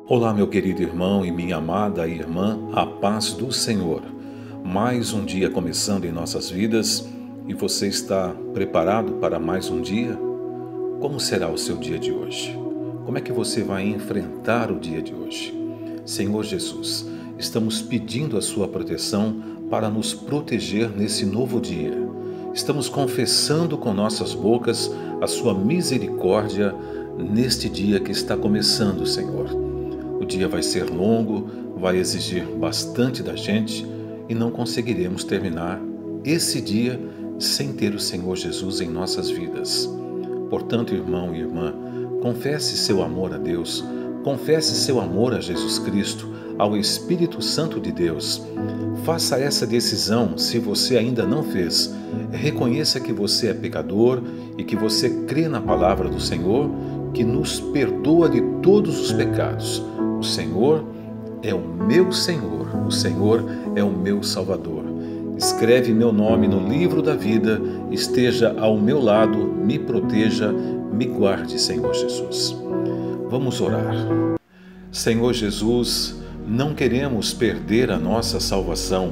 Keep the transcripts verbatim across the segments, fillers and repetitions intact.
Olá, meu querido irmão e minha amada irmã, a paz do Senhor. Mais um dia começando em nossas vidas e você está preparado para mais um dia? Como será o seu dia de hoje? Como é que você vai enfrentar o dia de hoje? Senhor Jesus, estamos pedindo a sua proteção para nos proteger nesse novo dia. Estamos confessando com nossas bocas a sua misericórdia neste dia que está começando, Senhor. O dia vai ser longo, vai exigir bastante da gente e não conseguiremos terminar esse dia sem ter o Senhor Jesus em nossas vidas. Portanto, irmão e irmã, confesse seu amor a Deus, confesse seu amor a Jesus Cristo, ao Espírito Santo de Deus. Faça essa decisão se você ainda não fez. Reconheça que você é pecador e que você crê na palavra do Senhor, que nos perdoa de todos os pecados. O Senhor é o meu Senhor, o Senhor é o meu Salvador. Escreve meu nome no livro da vida, esteja ao meu lado, me proteja, me guarde, Senhor Jesus. Vamos orar. Senhor Jesus, não queremos perder a nossa salvação.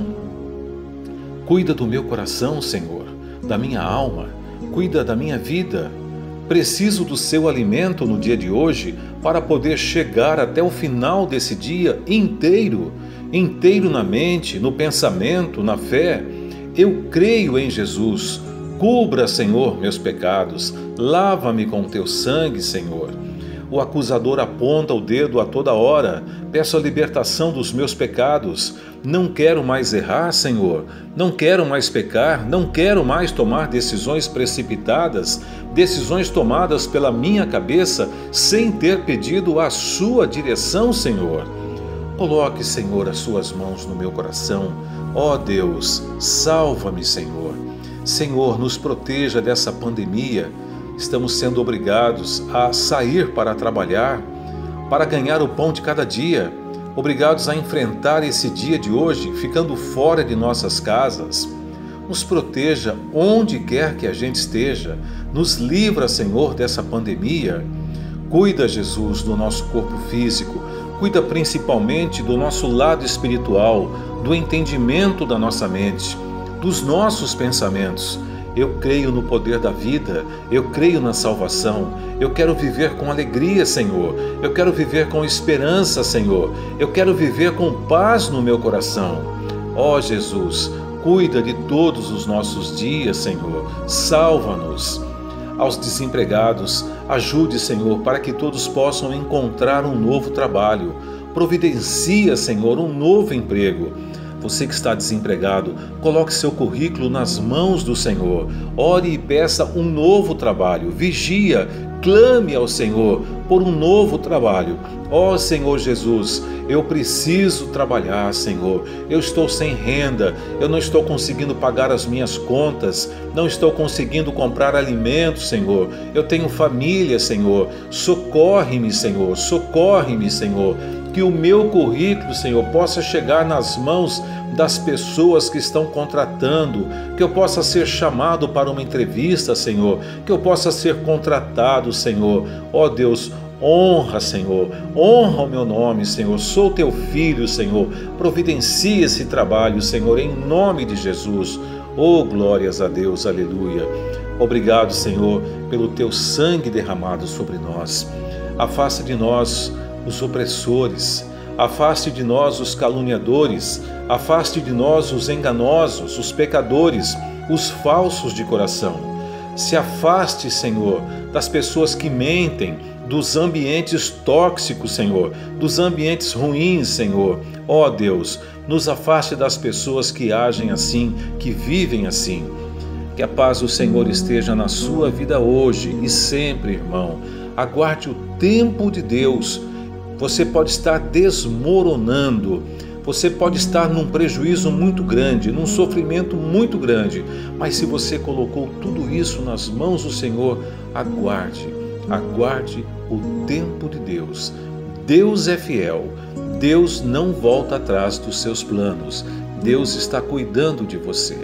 Cuida do meu coração, Senhor, da minha alma, cuida da minha vida. Preciso do seu alimento no dia de hoje para poder chegar até o final desse dia inteiro, inteiro na mente, no pensamento, na fé. Eu creio em Jesus. Cubra, Senhor, meus pecados. Lava-me com teu sangue, Senhor. O acusador aponta o dedo a toda hora. Peço a libertação dos meus pecados. Não quero mais errar, Senhor. Não quero mais pecar. Não quero mais tomar decisões precipitadas, decisões tomadas pela minha cabeça sem ter pedido a sua direção, Senhor. Coloque, Senhor, as suas mãos no meu coração. Ó Deus, salva-me, Senhor. Senhor, nos proteja dessa pandemia. Estamos sendo obrigados a sair para trabalhar, para ganhar o pão de cada dia, obrigados a enfrentar esse dia de hoje, ficando fora de nossas casas. Nos proteja onde quer que a gente esteja, nos livra, Senhor, dessa pandemia. Cuida, Jesus, do nosso corpo físico, cuida principalmente do nosso lado espiritual, do entendimento da nossa mente, dos nossos pensamentos. Eu creio no poder da vida, eu creio na salvação, eu quero viver com alegria, Senhor, eu quero viver com esperança, Senhor, eu quero viver com paz no meu coração. Ó Jesus, cuida de todos os nossos dias, Senhor, salva-nos. Aos desempregados, ajude, Senhor, para que todos possam encontrar um novo trabalho. Providencia, Senhor, um novo emprego. Você que está desempregado, coloque seu currículo nas mãos do Senhor. Ore e peça um novo trabalho. Vigia, clame ao Senhor por um novo trabalho. Ó Senhor Jesus, eu preciso trabalhar, Senhor. Eu estou sem renda, eu não estou conseguindo pagar as minhas contas, não estou conseguindo comprar alimentos, Senhor. Eu tenho família, Senhor. Socorre-me, Senhor. Socorre-me, Senhor. Que o meu currículo, Senhor, possa chegar nas mãos das pessoas que estão contratando, que eu possa ser chamado para uma entrevista, Senhor, que eu possa ser contratado, Senhor. Ó Deus, honra, Senhor, honra o meu nome, Senhor. Sou teu filho, Senhor. Providencia esse trabalho, Senhor, em nome de Jesus. Oh, glórias a Deus, aleluia. Obrigado, Senhor, pelo teu sangue derramado sobre nós. Afasta de nós os opressores, afaste de nós os caluniadores, afaste de nós os enganosos, os pecadores, os falsos de coração. Se afaste, Senhor, das pessoas que mentem, dos ambientes tóxicos, Senhor, dos ambientes ruins, Senhor. Ó Deus, nos afaste das pessoas que agem assim, que vivem assim. Que a paz do Senhor esteja na sua vida hoje e sempre, irmão. Aguarde o tempo de Deus. Você pode estar desmoronando, você pode estar num prejuízo muito grande, num sofrimento muito grande, mas se você colocou tudo isso nas mãos do Senhor, aguarde, aguarde o tempo de Deus. Deus é fiel, Deus não volta atrás dos seus planos, Deus está cuidando de você.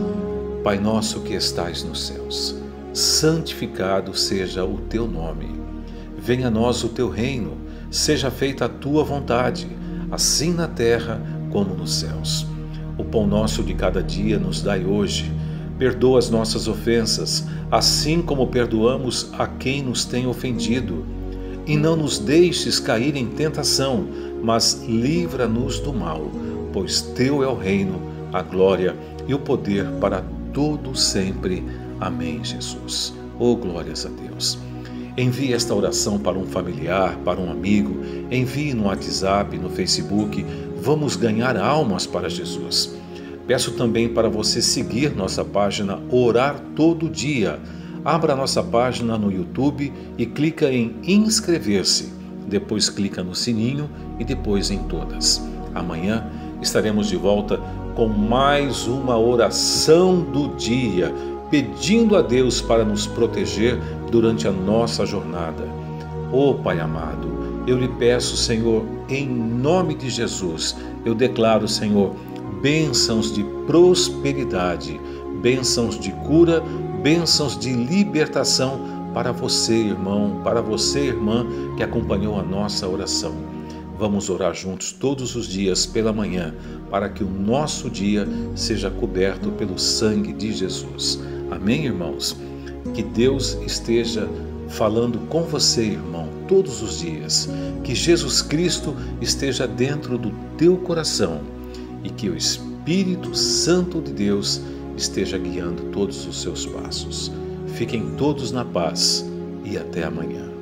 Pai nosso que estais nos céus, santificado seja o teu nome. Venha a nós o teu reino. Seja feita a tua vontade, assim na terra como nos céus. O pão nosso de cada dia nos dai hoje. Perdoa as nossas ofensas, assim como perdoamos a quem nos tem ofendido. E não nos deixes cair em tentação, mas livra-nos do mal, pois teu é o reino, a glória e o poder para todo sempre. Amém, Jesus. Oh, glórias a Deus. Envie esta oração para um familiar, para um amigo, envie no WhatsApp, no Facebook. Vamos ganhar almas para Jesus. Peço também para você seguir nossa página Orar Todo Dia. Abra nossa página no YouTube e clica em inscrever-se. Depois clica no sininho e depois em todas. Amanhã estaremos de volta com mais uma oração do dia, pedindo a Deus para nos proteger durante a nossa jornada. Oh Pai amado, eu lhe peço, Senhor, em nome de Jesus, eu declaro, Senhor, bênçãos de prosperidade, bênçãos de cura, bênçãos de libertação para você, irmão, para você, irmã, que acompanhou a nossa oração. Vamos orar juntos todos os dias pela manhã, para que o nosso dia seja coberto pelo sangue de Jesus. Amém, irmãos? Que Deus esteja falando com você, irmão, todos os dias. Que Jesus Cristo esteja dentro do teu coração e que o Espírito Santo de Deus esteja guiando todos os seus passos. Fiquem todos na paz e até amanhã.